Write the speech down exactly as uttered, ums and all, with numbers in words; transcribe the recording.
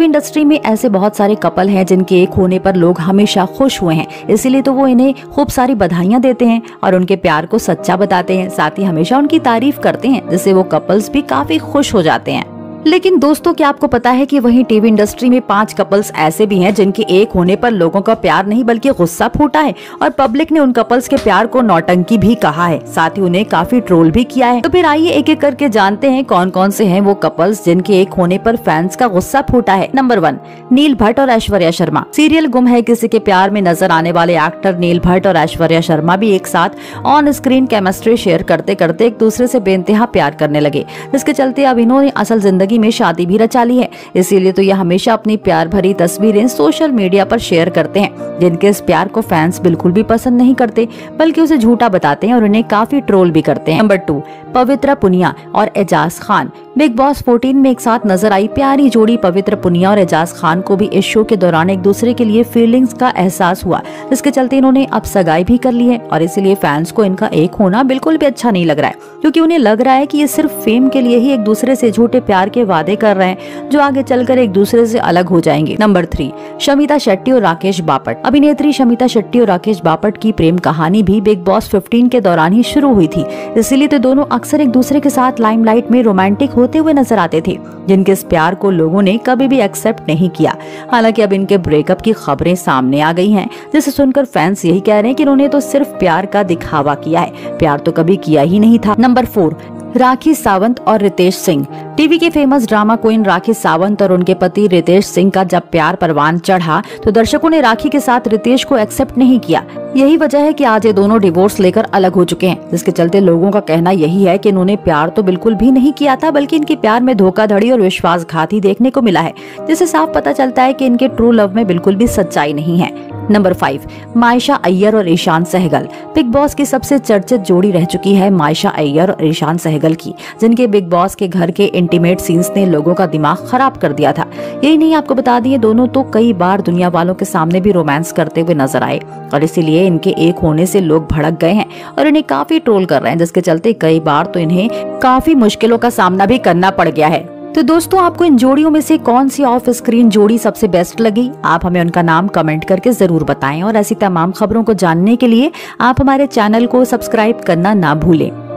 TV industry में ऐसे बहुत सारे कपल हैं जिनके एक होने पर लोग हमेशा खुश हुए हैं, इसीलिए तो वो इन्हें खूब सारी बधाइयां देते हैं और उनके प्यार को सच्चा बताते हैं, साथ ही हमेशा उनकी तारीफ करते हैं, जिससे वो कपल्स भी काफी खुश हो जाते हैं। लेकिन दोस्तों, क्या आपको पता है कि वहीं टीवी इंडस्ट्री में पांच कपल्स ऐसे भी हैं जिनके एक होने पर लोगों का प्यार नहीं बल्कि गुस्सा फूटा है और पब्लिक ने उन कपल्स के प्यार को नौटंकी भी कहा है, साथ ही उन्हें काफी ट्रोल भी किया है। तो फिर आइए एक एक करके जानते हैं कौन कौन से हैं वो कपल्स जिनके एक होने पर फैंस का गुस्सा फूटा है। नंबर वन, नील भट्ट और ऐश्वर्या शर्मा। सीरियल गुम है किसी के प्यार में नजर आने वाले एक्टर नील भट्ट और ऐश्वर्या शर्मा भी एक साथ ऑन स्क्रीन केमिस्ट्री शेयर करते करते एक दूसरे से बेइंतहा प्यार करने लगे, जिसके चलते अब इन्होंने असल जिंदगी में शादी भी रचा ली है। इसीलिए तो ये हमेशा अपनी प्यार भरी तस्वीरें सोशल मीडिया पर शेयर करते हैं, जिनके इस प्यार को फैंस बिल्कुल भी पसंद नहीं करते बल्कि उसे झूठा बताते हैं और उन्हें काफी ट्रोल भी करते हैं। नंबर टू, पवित्र पुनिया और एजाज खान। बिग बॉस चौदह में एक साथ नजर आई प्यारी जोड़ी पवित्र पुनिया और एजाज खान को भी इस शो के दौरान एक दूसरे के लिए फीलिंग्स का एहसास हुआ, जिसके चलते इन्होंने अब सगाई भी कर ली है और इसीलिए फैंस को इनका एक होना बिल्कुल भी अच्छा नहीं लग रहा है, क्योंकि उन्हें लग रहा है कि ये सिर्फ फेम के लिए ही एक दूसरे से झूठे प्यार के वादे कर रहे हैं जो आगे चलकर एक दूसरे से अलग हो जाएंगे। नंबर थ्री, शमिता शेट्टी और राकेश बापट। अभिनेत्री शमिता शेट्टी और राकेश बापट की प्रेम कहानी भी बिग बॉस पंद्रह के दौरान ही शुरू हुई थी, इसीलिए तो दोनों अक्सर एक दूसरे के साथ लाइमलाइट में रोमांटिक होते हुए नजर आते थे, जिनके इस प्यार को लोगों ने कभी भी एक्सेप्ट नहीं किया। हालांकि अब इनके ब्रेकअप की खबरें सामने आ गई हैं, जिसे सुनकर फैंस यही कह रहे हैं कि इन्होंने तो सिर्फ प्यार का दिखावा किया है, प्यार तो कभी किया ही नहीं था। नंबर फोर, राखी सावंत और रितेश सिंह। टीवी की famous drama queen Rakhi Sawant और उनके पति रितेश सिंह का जब प्यार परवान चढ़ा तो दर्शकों ने राखी के साथ रितेश को एक्सेप्ट नहीं किया। यही वजह है कि आज ये दोनों डिवोर्स लेकर अलग हो चुके हैं, जिसके चलते लोगों का कहना यही है कि इन्होंने प्यार तो बिल्कुल भी नहीं किया था, बल्कि इनके प्यार में धोखाधड़ी और विश्वासघात ही देखने को मिला है, जिससे साफ पता चलता है कि इनके ट्रू लव में बिल्कुल भी सच्चाई नहीं है। नंबर फाइव, मायशा अय्यर और ईशान सहगल। बिग बॉस की सबसे चर्चित जोड़ी रह चुकी है मायशा अय्यर और ईशान सहगल की, जिनके बिग बॉस के घर के इंटीमेट सीन्स ने लोगों का दिमाग खराब कर दिया था। यही नहीं, आपको बता दिए दोनों तो कई बार दुनिया वालों के सामने भी रोमांस करते हुए नजर आए और इसीलिए इनके एक होने से लोग भड़क गए हैं और इन्हें काफी ट्रोल कर रहे हैं, जिसके चलते कई बार तो इन्हें काफी मुश्किलों का सामना भी करना पड़ गया है। तो दोस्तों, आपको इन जोड़ियों में से कौन सी ऑफ स्क्रीन जोड़ी सबसे बेस्ट लगी? आप हमें उनका नाम कमेंट करके जरूर बताएं और ऐसी तमाम खबरों को जानने के लिए आप हमारे चैनल को सब्सक्राइब करना ना भूलें।